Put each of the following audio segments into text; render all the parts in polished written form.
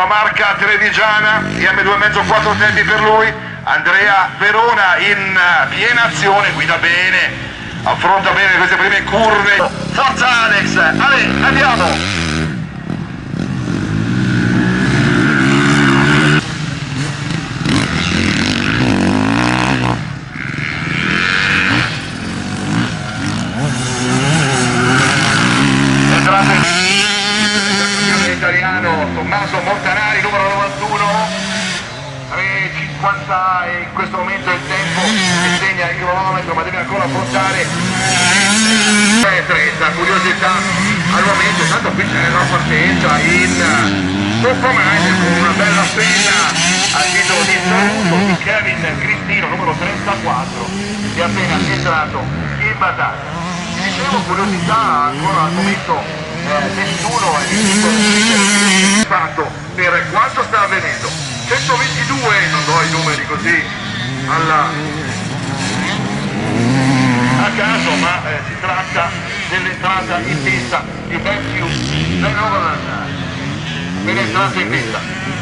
la marca trevigiana, IM2,5 4 tempi per lui. Andrea Verona in piena azione, guida bene, affronta bene queste prime curve. Forza Alex, Ale, andiamo! Italiano Tommaso Montanari, numero 91, 3,50 e in questo momento è il tempo che segna il cronometro, ma deve ancora affrontare 30. Curiosità al momento, tanto qui c'è la partenza in compromesso con una bella penna a titolo di saluto di Kevin Cristino, numero 34, che è appena entrato in battaglia. Dicevo, curiosità ancora al momento nessuno è fatto per quanto sta avvenendo. 122, non do i numeri così a caso, ma si tratta dell'entrata in pista di Matthew Verona per l'entrata in pista.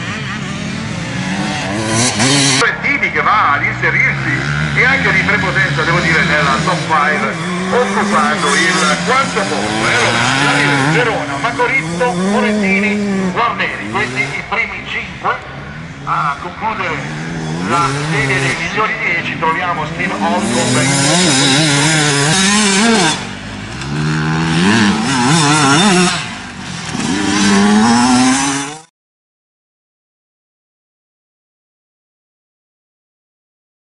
Trentini che va ad inserirsi e anche di prepotenza, devo dire, nella top 5, occupando il quarto posto. E allora Verona, Macorizzo, Morentini, Guarneri, questi i primi 5 a concludere la serie dei migliori 10. Troviamo Steve Olcott